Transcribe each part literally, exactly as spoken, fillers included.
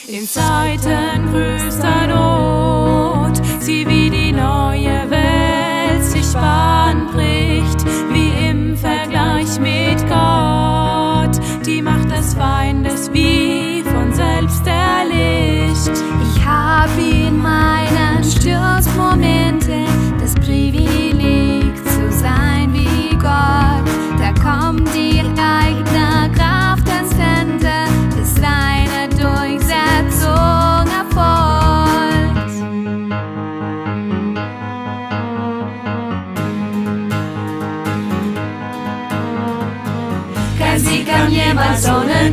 In Zeiten größter Not, sieh wie die neue Welt sich Bahn bricht, wie im Vergleich mit Gott, die Macht des Feindes wie von selbst erlischt. Ich hab in meinen Sturzmomenten das Privileg zu sein wie Gott. Da kommt die eigene Kraft ins Fenster, bis seine Durchsetzung erfolgt. Kein Sieg kam jemals ohne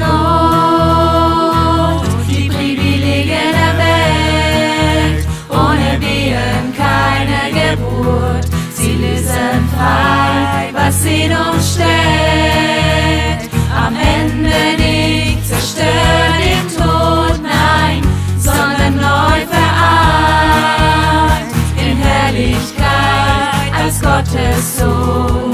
Not, die Privilegien der Welt, ohne Wehen keine Geburt. Sie lösen frei, was in uns steckt. Am Ende nicht zerstört im Tod, nein, sondern neu vereint in Herrlichkeit als Gottes Sohn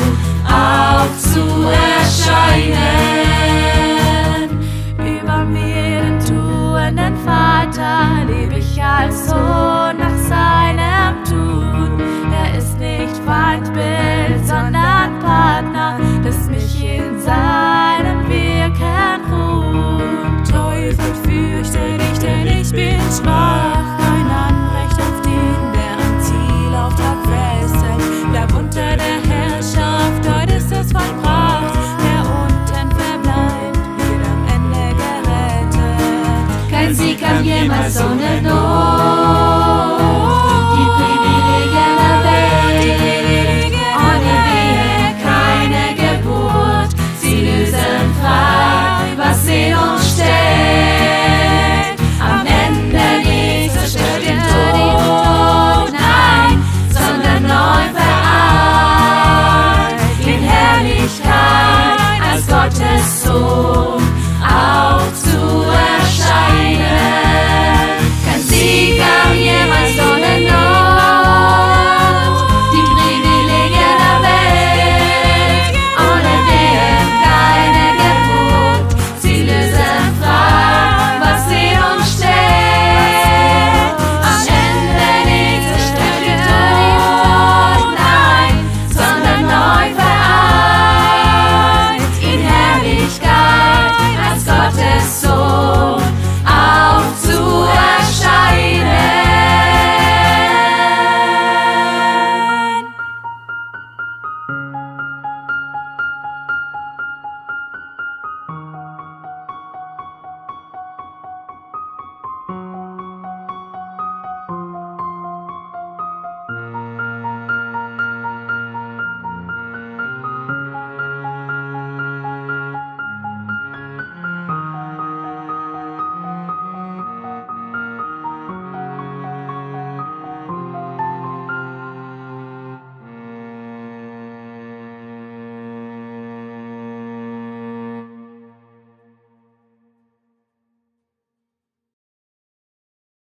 aufzuerscheinen. Über mir den tuenden Vater lebe ich als Sohn nach seinem Tun. Er ist nicht Feindbild, sondern Partner, das mich in seinem Wirken ruht. Teufel, fürchte dich, denn ich bin schwach. Kein Anrecht auf den, der am Ziel Auftrag festhält. Bleib unter der Herrschaft, dort ist es vollbracht. Der unten verbleibt, wird am Ende gerettet. Kein Sieg kam jemals ohne Not, die Privilegien der Welt, ohne Wehe keine Geburt. Sie lösen frei, was in uns steckt. Am Ende nicht zerstört den Tod, nein, sondern neu vereint in Herrlichkeit als Gottes Sohn